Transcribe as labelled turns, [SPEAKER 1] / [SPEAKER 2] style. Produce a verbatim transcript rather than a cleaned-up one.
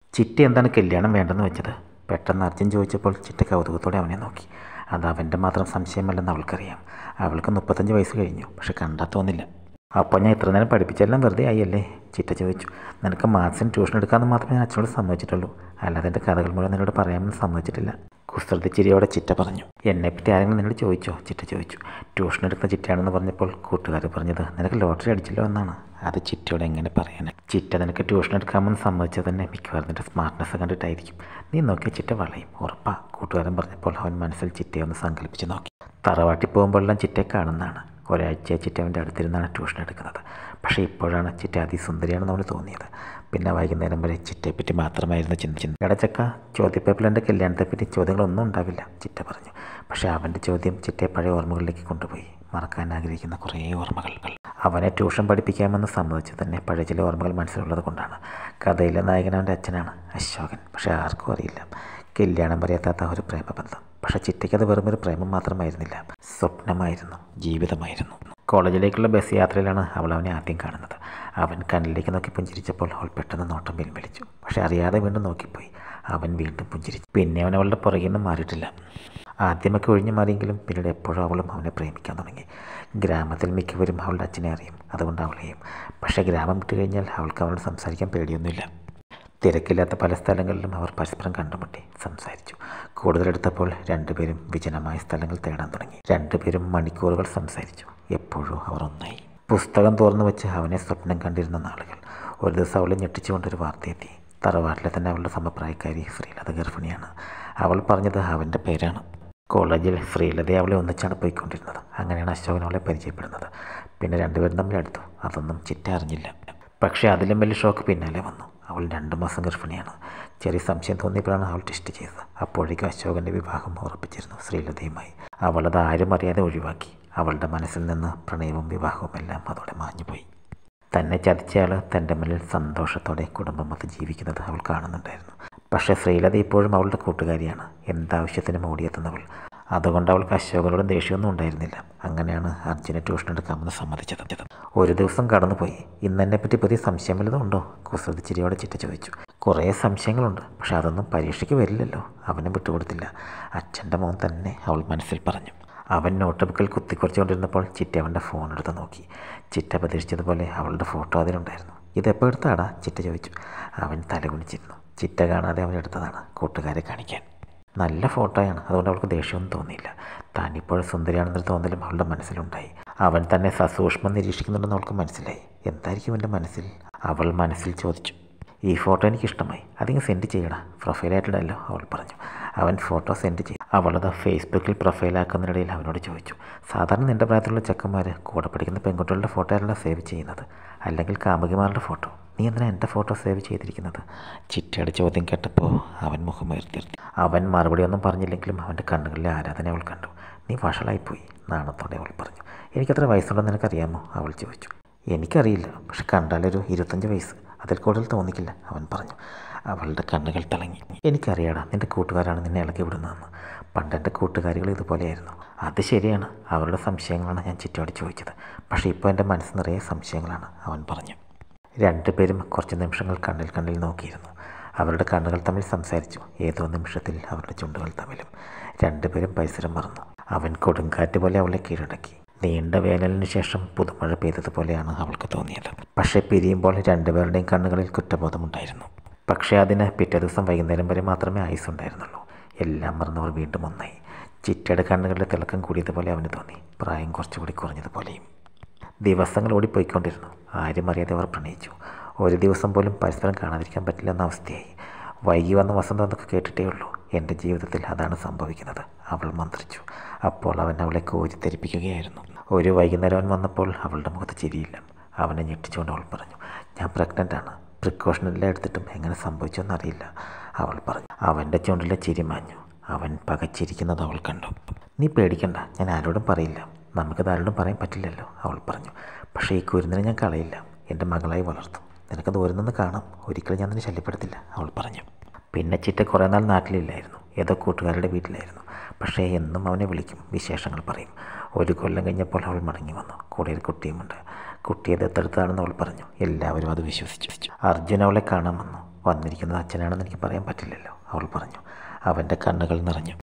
[SPEAKER 1] ചിറ്റ എന്താണ് കല്യാണം വേണ്ടെന്ന് വെച്ചത്? പെട്ടെന്ന് അർജുൻ ചോദിച്ചപ്പോൾ ചിറ്റ കൗതുകത്തോടെ അവനെ നോക്കി. അത് അവൻ്റെ മാത്രം സംശയമല്ലെന്ന് അവൾക്കറിയാം. അവൾക്ക് മുപ്പത്തഞ്ച് വയസ്സ് കഴിഞ്ഞു, പക്ഷെ കണ്ടാൽ തോന്നില്ല. അപ്പോൾ ഞാൻ ഇത്ര നേരം പഠിപ്പിച്ചെല്ലാം വെറുതെ ആയില്ലേ? ചിറ്റ ചോദിച്ചു. നിനക്ക് മാത്സിന് ട്യൂഷൻ എടുക്കാമെന്ന് മാത്രമേ ഞാൻ അച്ഛനോട് സമ്മതിച്ചിട്ടുള്ളൂ, അല്ലാതെ എൻ്റെ കഥകൾ മുഴുവൻ നിന്നോട് പറയാമെന്ന് സമ്മതിച്ചിട്ടില്ല. കുസൃതി ചിരിയോടെ ചിറ്റ പറഞ്ഞു. എന്നെപ്പറ്റി ആരെങ്കിലും നിന്നോട് ചോദിച്ചോ? ചിറ്റ ചോദിച്ചു. ട്യൂഷൻ എടുക്കുന്ന ചിറ്റയാണെന്ന് പറഞ്ഞപ്പോൾ കൂട്ടുകാർ പറഞ്ഞത് നിനക്ക് ലോട്ടറി അടിച്ചല്ലോ എന്നാണ്. അത് ചിറ്റയോട് എങ്ങനെ പറയാൻ? ചിറ്റ നിനക്ക് ട്യൂഷൻ എടുക്കാമെന്ന് സമ്മതിച്ചത് തന്നെ മിക്കവാറും നിൻ്റെ സ്മാർട്ട്നെസ് കണ്ടിട്ടായിരിക്കും. നീ നോക്കിയ ചിറ്റ വളയും, ഉറപ്പാ. കൂട്ടുകാരൻ പറഞ്ഞപ്പോൾ അവൻ മനസ്സിൽ ചിറ്റയെ ഒന്ന് സങ്കല്പിച്ച് നോക്കി. തറവാട്ടിൽ പോകുമ്പോഴെല്ലാം ചിറ്റയെ കാണുന്നതാണ്. ഒരാഴ്ചയെ ചിറ്റ അവൻ്റെ അടുത്തിരുന്നാണ് ട്യൂഷൻ എടുക്കുന്നത്. പക്ഷേ ഇപ്പോഴാണ് ചിറ്റ അതിസുന്ദരിയാണെന്ന് അവന് തോന്നിയത്. പിന്നെ വൈകുന്നേരം വരെ ചിറ്റയെപ്പറ്റി മാത്രമായിരുന്നു ചിന്തിച്ചത്. ഇടച്ചക്ക, ചോദ്യപേപ്പറിൽ എൻ്റെ കല്യാണത്തെപ്പറ്റി ചോദ്യങ്ങളൊന്നും ഉണ്ടാവില്ല, ചിറ്റ പറഞ്ഞു. പക്ഷേ അവൻ്റെ ചോദ്യം ചിറ്റയെ പഴയ ഓർമ്മകളിലേക്ക് കൊണ്ടുപോയി. മറക്കാൻ ആഗ്രഹിക്കുന്ന കുറേ ഓർമ്മകൾ. അവനെ ട്യൂഷൻ പഠിപ്പിക്കാമെന്ന് സമ്മതിച്ചത് തന്നെ പഴയ ചില ഓർമ്മകൾ മനസ്സിലുള്ളത് കൊണ്ടാണ്. കഥയിലെ നായകൻ അവൻ്റെ അച്ഛനാണ്, അശോകൻ. പക്ഷേ ആർക്കും അറിയില്ല കല്യാണം പറയാത്ത ഒരു പ്രേമബന്ധം. പക്ഷേ ചിറ്റയ്ക്കത് വെറുമൊരു പ്രേമം മാത്രമായിരുന്നില്ല, സ്വപ്നമായിരുന്നു, ജീവിതമായിരുന്നു. കോളേജിലേക്കുള്ള ബസ് യാത്രയിലാണ് അവൾ അവനെ ആദ്യം കാണുന്നത്. അവൻ കണ്ണിലേക്ക് നോക്കി പുഞ്ചിരിച്ചപ്പോൾ അവൾ പെട്ടെന്ന് നോട്ടം പിൻവലിച്ചു. പക്ഷെ അറിയാതെ വീണ്ടും നോക്കിപ്പോയി. അവൻ വീണ്ടും പുഞ്ചിരിച്ചു. പിന്നെ അവൻ അവളുടെ പുറകിൽ നിന്ന് മാറിയിട്ടില്ല. ആദ്യമൊക്കെ ഒഴിഞ്ഞു മാറിയെങ്കിലും പിന്നീട് എപ്പോഴും അവളും അവനെ പ്രേമിക്കാൻ തുടങ്ങി. ഗ്രാമത്തിൽ മിക്കവരും അവളുടെ അച്ഛനെ അറിയും, അതുകൊണ്ട് അവളെയും. പക്ഷേ ഗ്രാമം വിട്ടു കഴിഞ്ഞാൽ അവൾക്ക് അവളോട് സംസാരിക്കാൻ പേടിയൊന്നുമില്ല. തിരക്കില്ലാത്ത പല സ്ഥലങ്ങളിലും അവർ പരസ്പരം കണ്ടുമുട്ടി സംസാരിച്ചു. കൂടുതലെടുത്തപ്പോൾ രണ്ടുപേരും വിജനമായ സ്ഥലങ്ങൾ തേടാൻ തുടങ്ങി. രണ്ടുപേരും മണിക്കൂറുകൾ സംസാരിച്ചു. എപ്പോഴും അവർ ഒന്നായി. പുസ്തകം തുറന്നു വെച്ച് അവനെ സ്വപ്നം കണ്ടിരുന്ന നാളുകൾ. ഒരു ദിവസം അവളെ ഞെട്ടിച്ചുകൊണ്ടൊരു വാർത്തയെത്തി. തറവാട്ടിലെ തന്നെ അവളുടെ സമപ്രായക്കാരി ശ്രീലത ഗർഭിണിയാണ്. അവൾ പറഞ്ഞത് അവൻ്റെ പേരാണ്. കോളേജിൽ ശ്രീലതയെ അവളെ ഒന്നിച്ചാണ് പോയിക്കൊണ്ടിരുന്നത്. അങ്ങനെയാണ് അശോകൻ അവളെ പരിചയപ്പെടുന്നത്. പിന്നെ രണ്ടുപേരും തമ്മിൽ അടുത്തു. അതൊന്നും ചിറ്റ അറിഞ്ഞില്ല. പക്ഷേ അതിലും വലിയ ഷോക്ക് പിന്നാലെ വന്നു. അവൾ രണ്ട് മാസം ഗർഭിണിയാണ്. ചെറിയ സംശയം തോന്നിയപ്പോഴാണ് അവൾ ടെസ്റ്റ് ചെയ്തത്. അപ്പോഴേക്കും അശോകൻ്റെ വിവാഹം ഉറപ്പിച്ചിരുന്നു ശ്രീലതയുമായി. അവളത് ആരും അറിയാതെ ഒഴിവാക്കി. അവളുടെ മനസ്സിൽ നിന്ന് പ്രണയവും വിവാഹവും എല്ലാം അതോടെ മാഞ്ഞുപോയി. തന്നെ ചതിച്ചയാൾ തൻ്റെ മുന്നിൽ സന്തോഷത്തോടെ കുടുംബമൊത്ത് ജീവിക്കുന്നത് അവൾ കാണുന്നുണ്ടായിരുന്നു. പക്ഷേ ശ്രീലത ഇപ്പോഴും അവളുടെ കൂട്ടുകാരിയാണ്, എന്താവശ്യത്തിനും ഓടിയെത്തുന്നവൾ. അതുകൊണ്ട് അവൾക്ക് അശോകനോട് ദേഷ്യമൊന്നും ഉണ്ടായിരുന്നില്ല. അങ്ങനെയാണ് അർജുനെ ട്യൂഷൻ എടുക്കാമെന്ന് സമ്മതിച്ചത്. ഒരു ദിവസം കടന്നുപോയി. ഇന്നെന്നെപ്പറ്റി പുതിയ സംശയം വല്ലതും ഉണ്ടോ? കുസൃതി ചിരിയോടെ ചിറ്റ ചോദിച്ചു. കുറേ സംശയങ്ങളുണ്ട്, പക്ഷെ അതൊന്നും പരീക്ഷയ്ക്ക് വരില്ലല്ലോ. അവനെ വിട്ടുകൊടുത്തില്ല. അച്ഛൻ്റെ മോൻ തന്നെ, അവൾ മനസ്സിൽ പറഞ്ഞു. അവൻ നോട്ട് ബുക്കിൽ കുത്തിക്കുറച്ചുകൊണ്ടിരുന്നപ്പോൾ ചിറ്റ അവൻ്റെ ഫോൺ എടുത്ത് നോക്കി. ചിറ്റ പ്രതീക്ഷിച്ചതുപോലെ അവളുടെ ഫോട്ടോ അതിലുണ്ടായിരുന്നു. ഇതെപ്പോൾ എടുത്താടാ? ചിറ്റ ചോദിച്ചു. അവൻ തലകുണിച്ചിരുന്നു. ചിറ്റ കാണാതെ അവൻ എടുത്തതാണ്, കൂട്ടുകാരെ കാണിക്കാൻ. നല്ല ഫോട്ടോയാണ്, അതുകൊണ്ട് അവൾക്ക് ദേഷ്യമൊന്നും തോന്നിയില്ല. താനിപ്പോഴും സുന്ദരിയാണെന്നൊരു തോന്നലും അവളുടെ മനസ്സിലുണ്ടായി. അവൻ തന്നെ സസൂക്ഷ്മം നിരീക്ഷിക്കുന്നുണ്ടെന്ന് അവൾക്ക് മനസ്സിലായി. എന്തായിരിക്കും എൻ്റെ മനസ്സിൽ? അവൾ മനസ്സിൽ ചോദിച്ചു. ഈ ഫോട്ടോ എനിക്കിഷ്ടമായി, അതിങ്ങ് സെൻഡ് ചെയ്യടാ, പ്രൊഫൈലായിട്ടിടല്ലോ, അവൾ പറഞ്ഞു. അവൻ ഫോട്ടോ സെൻഡ് ചെയ്തു. അവളത് ഫേസ്ബുക്കിൽ പ്രൊഫൈലാക്കുന്നതിനിടയിൽ അവനോട് ചോദിച്ചു. സാധാരണ നിൻ്റെ പ്രായത്തിലുള്ള ചെക്കന്മാർ കൂടെ പഠിക്കുന്ന പെൺകുട്ടികളുടെ ഫോട്ടോ അല്ല സേവ് ചെയ്യുന്നത്, അല്ലെങ്കിൽ കാമുകിമാരുടെ ഫോട്ടോ. നീ എന്തിനാ എൻ്റെ ഫോട്ടോ സേവ് ചെയ്തിരിക്കുന്നത്? ചിറ്റയുടെ ചോദ്യം കേട്ടപ്പോൾ അവൻ മുഖമുയർത്തി. അവൻ മറുപടി ഒന്നും പറഞ്ഞില്ലെങ്കിലും അവൻ്റെ കണ്ണുകളിലെ ആരാധന അവൾ കണ്ടു. നീ വഷളായിപ്പോയി, നാണത്തോടെ അവൾ പറഞ്ഞു. എനിക്കത്ര വയസ്സുണ്ടെന്ന് നിനക്കറിയാമോ? അവൾ ചോദിച്ചു. എനിക്കറിയില്ല, പക്ഷെ കണ്ടാലൊരു ഇരുപത്തഞ്ച് വയസ്സ്, അതിൽ കൂടുതൽ തോന്നിക്കില്ല, അവൻ പറഞ്ഞു. അവളുടെ കണ്ണുകൾ തിളങ്ങി. എനിക്കറിയാടാ, നിൻ്റെ കൂട്ടുകാരാണ് നിന്നെ ഇളക്കി വിടുന്നതെന്ന്. പണ്ടെൻ്റെ കൂട്ടുകാരികൾ ഇതുപോലെയായിരുന്നു. അത് ശരിയാണ്, അവരുടെ സംശയങ്ങളാണ് ഞാൻ ചിറ്റയോട് ചോദിച്ചത്. പക്ഷേ ഇപ്പോൾ എൻ്റെ മനസ്സ് നിറയെ സംശയങ്ങളാണ്, അവൻ പറഞ്ഞു. രണ്ടുപേരും കുറച്ച് നിമിഷങ്ങൾ കണ്ണിൽ കണ്ണിൽ നോക്കിയിരുന്നു. അവരുടെ കണ്ണുകൾ തമ്മിൽ സംസാരിച്ചു. ഏതോ നിമിഷത്തിൽ അവരുടെ ചുണ്ടുകൾ തമ്മിലും. രണ്ടുപേരും പരിസരം മറന്നു. അവൻ കൊടുങ്കാറ്റ് പോലെ അവളെ കീഴടക്കി. നീണ്ട വേനലിന് ശേഷം പുതുമഴ പെയ്തതുപോലെയാണ് അവൾക്ക് തോന്നിയത്. പക്ഷേ പിരിയുമ്പോൾ രണ്ടുപേരുടെയും കണ്ണുകളിൽ കുറ്റബോധമുണ്ടായിരുന്നു. പക്ഷേ അതിന് പിറ്റേ ദിവസം വൈകുന്നേരം വരെ മാത്രമേ ആയുസ്സുണ്ടായിരുന്നുള്ളൂ. എല്ലാം മറന്നവർ വീണ്ടും ഒന്നായി. ചിറ്റയുടെ കണ്ണുകളുടെ തിളക്കം കൂടിയതുപോലെ അവന് തോന്നി, പ്രായം കുറച്ചുകൂടി കുറഞ്ഞതുപോലെയും. ദിവസങ്ങൾ ഓടിപ്പോയിക്കൊണ്ടിരുന്നു. ആരും അറിയാതെ അവർ പ്രണയിച്ചു. ഒരു ദിവസം പോലും പരസ്പരം കാണാതിരിക്കാൻ പറ്റില്ല എന്ന അവസ്ഥയായി. വൈകി വന്ന വസന്തം എന്നൊക്കെ കേട്ടിട്ടേ ഉള്ളൂ. എൻ്റെ ജീവിതത്തിൽ അതാണ് സംഭവിക്കുന്നത്, അവൾ മന്ത്രിച്ചു. അപ്പോൾ അവൻ അവളെ കോരിത്തെരിപ്പിക്കുകയായിരുന്നു. ഒരു വൈകുന്നേരം അവൻ വന്നപ്പോൾ അവളുടെ മുഖത്ത് ചിരിയില്ല. അവനെ ഞെട്ടിച്ചുകൊണ്ട് അവൾ പറഞ്ഞു. ഞാൻ പ്രഗ്നൻ്റാണ്. പ്രിക്കോഷനെല്ലാം എടുത്തിട്ടും എങ്ങനെ സംഭവിച്ചെന്നറിയില്ല, അവൾ പറഞ്ഞു. അവൻ്റെ ചുണ്ടിലെ ചിരി മാഞ്ഞു. അവൻ പകച്ചിരിക്കുന്നത് അവൾ കണ്ടു. നീ പേടിക്കണ്ട, ഞാൻ ആരോടും പറയില്ല. നമുക്കത് ആരോടും പറയാൻ പറ്റില്ലല്ലോ, അവൾ പറഞ്ഞു. പക്ഷേ ഈ കുരുന്നിനെ ഞാൻ കളയില്ല, എൻ്റെ മകളായി വളർത്തും. നിനക്ക് ദൂരെ നിന്ന് കാണാം, ഒരിക്കലും ഞാൻ നിന്നെ ശല്യപ്പെടുത്തില്ല, അവൾ പറഞ്ഞു. പിന്നെ ചിറ്റ കുറേ നാൾ നാട്ടിലില്ലായിരുന്നു, ഏതോ കൂട്ടുകാരുടെ വീട്ടിലായിരുന്നു. പക്ഷേ എന്നും അവനെ വിളിക്കും, വിശേഷങ്ങൾ പറയും. ഒരു കൊല്ലം കഴിഞ്ഞപ്പോൾ അവൾ മടങ്ങി വന്നു. കൂടെ ഒരു കുട്ടിയുമുണ്ട്. കുട്ടിയെ ദത്തെടുത്തതാണെന്ന് അവൾ പറഞ്ഞു. എല്ലാവരും അത് വിശ്വസിച്ചു. അർജുൻ അവളെ കാണാൻ വന്നു. വന്നിരിക്കുന്നത് അച്ഛനാണെന്ന് എനിക്ക് പറയാൻ പറ്റില്ലല്ലോ, അവൾ പറഞ്ഞു. അവൻ്റെ കണ്ണുകൾ നിറഞ്ഞു.